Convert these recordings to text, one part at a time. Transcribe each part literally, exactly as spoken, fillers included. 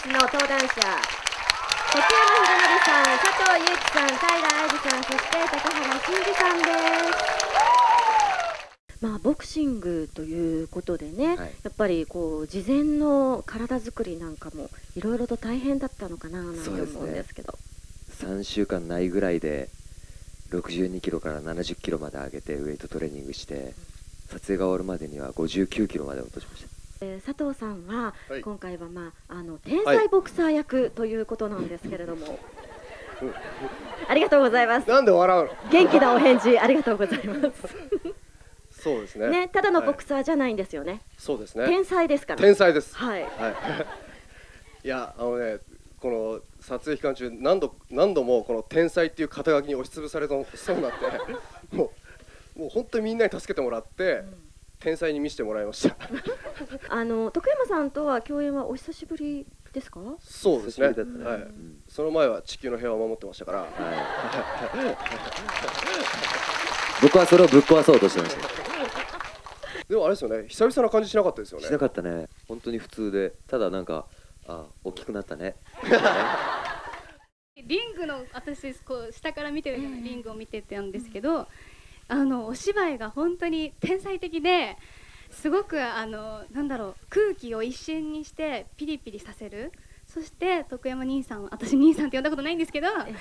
ツの登壇者、徳山秀則さん、佐藤悠基さん、平愛理さん、そして高原真嗣さんです。まあ、ボクシングということでね、はい、やっぱりこう事前の体作りなんかもいろいろと大変だったのかななんて思うんですけど、 さんしゅうかんないぐらいでろくじゅうにキロからななじゅっキロまで上げてウェイトトレーニングして、うん、撮影が終わるまでにはごじゅうきゅうキロまで落としました。 えー、佐藤さんは、はい、今回は、まあ、あの天才ボクサー役ということなんですけれども、はい、ありがとうございます。 なんで笑うの？ 元気なお返事ありがとうございます。 そうですね。 ね、ただのボクサーじゃないんですよね。はい、 そうですね。 天才ですから。 天才です。 はい。はい、 いや、あのね、この撮影期間中何度何度もこの天才っていう肩書きに押しつぶされそうになって、もうもう本当にみんなに助けてもらって。うん、天才に見せてもらいました。 あの徳山さんとは共演はお久しぶりですか？ そうですね。はい。その前は地球の平和を守ってましたから。はい、 僕はそれをぶっ壊そうとしてました。 でもあれですよね。久々な感じしなかったですよね。 しなかったね。本当に普通で、ただなんかあ大きくなったね。 リングの私こう下から見てるじゃない、リングを見てたんですけど。あのお芝居が本当に天才的ですごくあのなんだろう空気を一瞬にしてピリピリさせる。そして徳山兄さん、私兄さんって呼んだことないんですけどすみま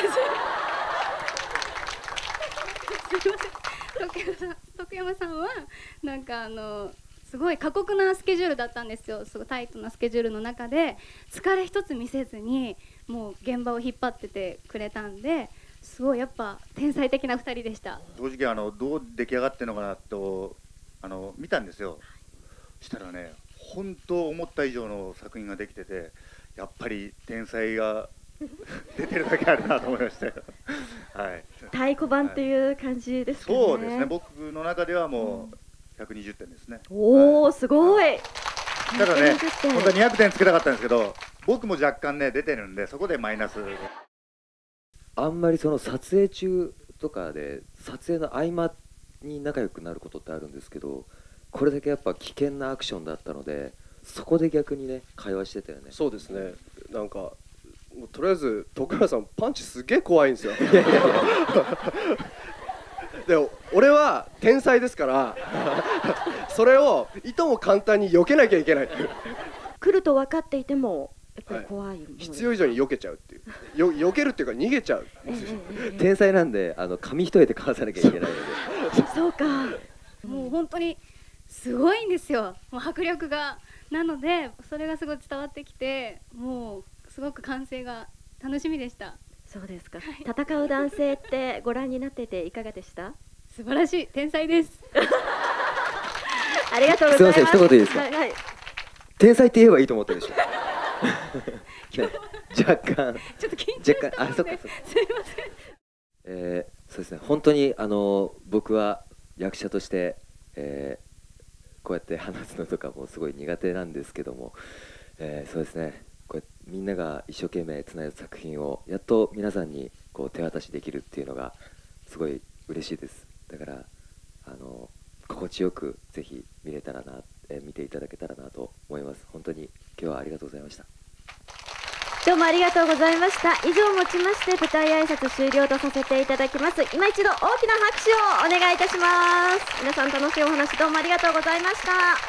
せん、徳山さん、徳山さんはなんかあのすごい過酷なスケジュールだったんですよ。すごいタイトなスケジュールの中で疲れ一つ見せずにもう現場を引っ張っててくれたんで、すごいやっぱ天才的なふたりでした。 正直あのどう出来上がってるのかなとあの見たんですよ。したらね、本当思った以上の作品ができてて、やっぱり天才が出てるだけあるなと思いましたよ。はい。 太鼓判っていう感じですかね。 そうですね。僕の中ではもうひゃくにじゅってんですね。 おお、すごい。 ただね、本当はにひゃくてんつけたかったんですけど、僕も若干ね出てるんで、そこでマイナス。 あんまりその撮影中とかで撮影の合間に仲良くなることってあるんですけど、これだけやっぱ危険なアクションだったので、そこで逆にね会話してたよね。 そうですね。なんかもうとりあえず徳原さんパンチすげえ怖いんですよ。でも俺は天才ですからそれをいとも簡単に避けなきゃいけない。 来ると分かっていてもやっぱり怖い、はい、 必要以上に避けちゃうっていうよ避けるっていうか逃げちゃう。 天才なんであの紙一重でかわさなきゃいけないので。 そうか。 もう本当にすごいんですよ。もう迫力がなのでそれがすごい伝わってきて、もうすごく完成が楽しみでした。 そうですか。はい、戦う男性ってご覧になってていかがでした？ 素晴らしい天才です。 ありがとうございます。 すみません、一言いいですか？はいはい、天才って言えばいいと思ってるでしょ。若干ちょっと緊張した若干あそっかそっか。 すみません。 えー、そうですね。本当にあの僕は役者として、えー、こうやって話すのとかもすごい苦手なんですけども、えー、そうですね。こうやってみんなが一生懸命つないだ作品をやっと皆さんにこう手渡しできるっていうのがすごい嬉しいです。だからあの心地よくぜひ見れたらな、えー、見ていただけたらなと思います。本当に今日はありがとうございました。 どうもありがとうございました。以上をもちまして舞台挨拶終了とさせていただきます。今一度大きな拍手をお願いいたします。皆さん楽しいお話どうもありがとうございました。